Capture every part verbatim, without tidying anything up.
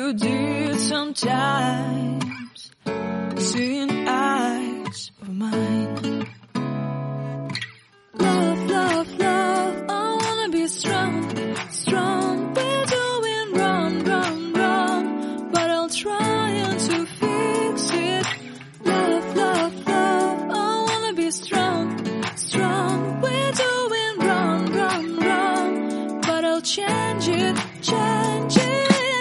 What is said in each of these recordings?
you did sometimes, seeing eyes of mine. Love, love, love, I wanna be strong, strong. We're doing wrong, wrong, wrong, but I'll try to fix it. Love, love, love, I wanna be strong, strong. We're doing wrong, wrong, wrong, but I'll change it, change it.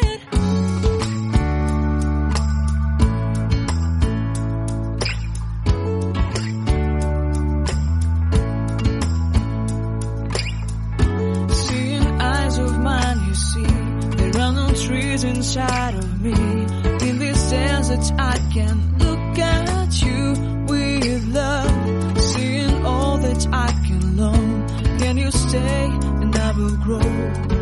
Trees inside of me. In this desert I can look at you with love, seeing all that I can long. Can you stay and I will grow?